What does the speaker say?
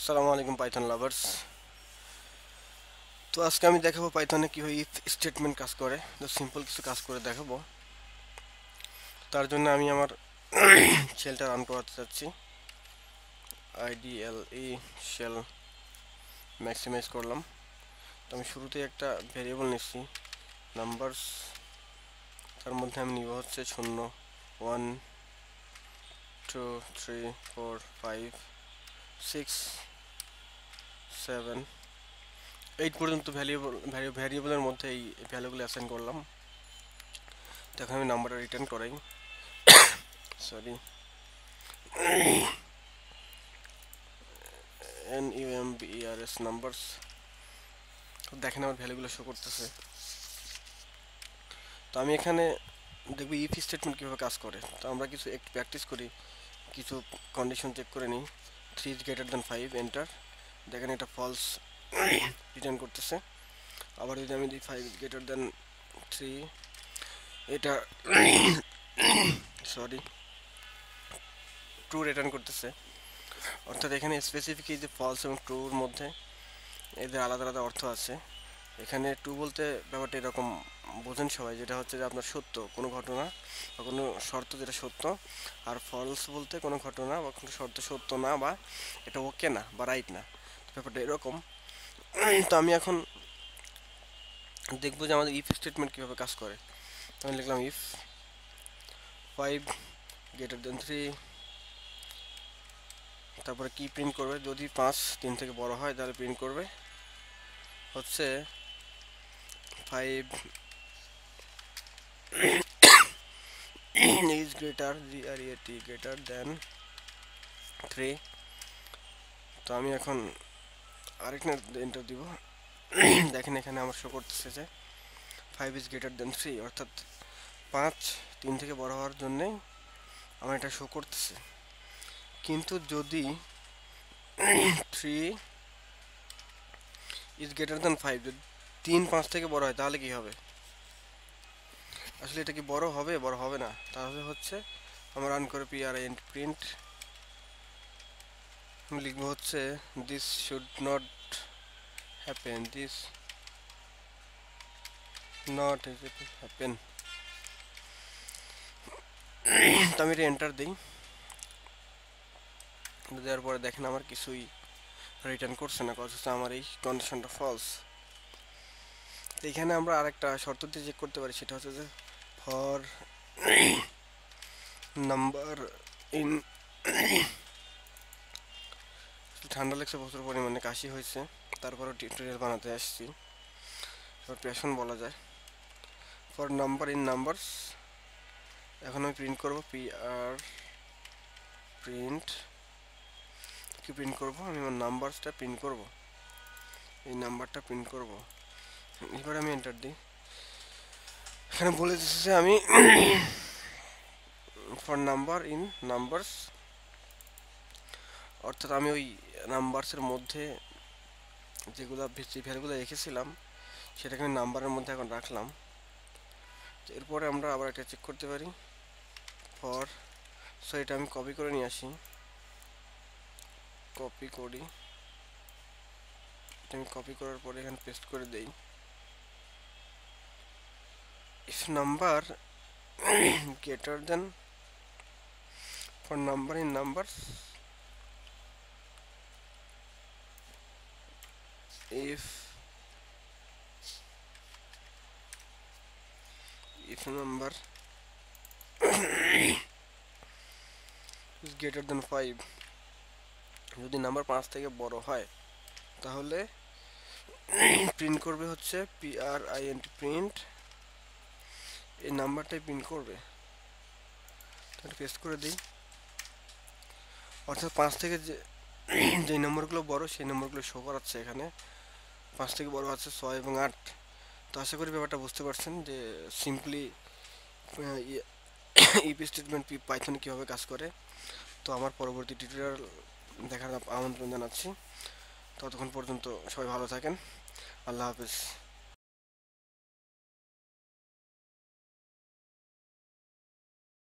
আসসালামু আলাইকুম Python lovers. তো আজকে আমি দেখাবো পাইথনে কিভাবে ইফ স্টেটমেন্ট কাজ করে। তো সিম্পল কিছু কাজ করে দেখাবো। তার জন্য আমি আমার শেলটা রান করাতে চাচ্ছি। আইডিএলই শেল ম্যাক্সিমাইজ করলাম। তো আমি শুরুতে একটা ভেরিয়েবল নিচ্ছি নাম্বারস, তার মধ্যে আমি নিব হচ্ছে 0 1 2 3 4 5 6 7 8 পর্যন্ত ভ্যারিয়েবলের মধ্যে এই ভ্যালুগুলো অ্যাসাইন করলাম। তো এখন আমি নাম্বারটা রিটার্ন করাই, সরি, NUMBERS নাম্বারস। দেখেন আমার ভ্যালুগুলো শো করতেছে। তো আমি এখানে দেখবো ইফ স্টেটমেন্ট কীভাবে কাজ করে। তো আমরা কিছু একটু প্র্যাকটিস করি, কিছু কন্ডিশন চেক করে নিই। 3 ইজ গ্রেটার দ্যান 5, এন্টার। দেখেন এটা ফলস রিটার্ন করতেছে। আবার যদি আমি দিই 5 ইজ গ্রেটার দ্যান 3, এটা সরি ট্রু রিটার্ন করতেছে। অর্থাৎ এখানে স্পেসিফিক এই যে ফলস এবং ট্রুর মধ্যে এদের আলাদা আলাদা অর্থ আছে। এখানে ট্রু বলতে ব্যাপারটা এরকম বোঝেন সবাই, যেটা হচ্ছে যে আপনার সত্য কোনো ঘটনা বা কোনো শর্ত যেটা সত্য। আর ফলস বলতে কোনো ঘটনা বা কোনো শর্ত সত্য না, বা এটা ওকে না বা রাইট না, ব্যাপারটা এরকম। তো আমি এখন দেখবো যে আমাদের ইফ স্টেটমেন্ট কীভাবে কাজ করে। আমি লিখলাম ইফ 5 গ্রেটার দেন 3, তারপরে কি প্রিন্ট করবে, যদি 5 3 থেকে বড় হয় তাহলে প্রিন্ট করবে হচ্ছে 5 is greater greater than 3। তো আমি এখন আরেকটা এন্টার দিব। দেখেন এখানে আমার শো করতেছে যে 5 is greater than 3, অর্থাৎ 5 3 থেকে বড় হওয়ার জন্যে আমার এটা শো করতেছে। কিন্তু যদি 3 is greater than 5, যদি 3 5 থেকে বড় হয় তাহলে কি হবে? আসলে এটা কি বড় হবে? বড় হবে না। তাহলে হচ্ছে আমরা রান করে প্রিন্ট লিখবো হচ্ছে this should not happen, this not happen. তো আমি এটা এন্টার দিই। দেওয়ার পরে দেখেন আমার কিছুই রিটার্ন করছে না, অথচ আমার এই কন্ডিশনটা ফলস। তো এখানে আমরা আরেকটা শর্ত দিয়ে চেক করতে পারি, সেটা হচ্ছে যে ফর নাম্বার ইন, ঠান্ডা লাগছে প্রচুর পরিমাণে, কাশি হয়েছে, তারপরও টিউটোরিয়াল বানাতে আসছি, প্যাশন বলা যায়। ফর নাম্বার ইন নাম্বারস, এখন আমি প্রিন্ট করবো প্রিন্ট। কি প্রিন্ট করবো? আমি আমার নাম্বারসটা প্রিন্ট করব, এই নাম্বারটা প্রিন্ট করব। এবার আমি এন্টার দিই। এখানে বলে দিচ্ছে যে আমি ফর নাম্বার ইন নাম্বারস, অর্থাৎ আমি ওই নাম্বারসের মধ্যে যেগুলো যে ভ্যালুগুলো রেখেছিলাম সেটাকে আমি নাম্বারের মধ্যে এখন রাখলাম। এরপরে আমরা আবার একটা চেক করতে পারি ফর, সো এটা আমি কপি করে নিয়ে আসি, কপি করি, এটা আমি কপি করার পরে এখানে পেস্ট করে দেই। If number greater than, for number in numbers, if number is greater than 5, যদি নাম্বার 5 থেকে বড় হয় তাহলে প্রিন্ট করবে হচ্ছে প্রিন্ট, এই নাম্বারটাই প্রিন্ট করবে। তাহলে পেস্ট করে দিই। অর্থাৎ 5 থেকে যে নম্বরগুলো বড় সেই নম্বরগুলো শো করাচ্ছে এখানে। 5 থেকে বড় আছে 6 এবং 8। তো আশা করি ব্যাপারটা বুঝতে পারছেন যে সিম্পলি ইফ স্টেটমেন্ট পাইথনে কীভাবে কাজ করে। তো আমার পরবর্তী টিউটোরিয়াল দেখার আমন্ত্রণ জানাচ্ছি। ততক্ষণ পর্যন্ত সবাই ভালো থাকেন। আল্লাহ হাফেজ।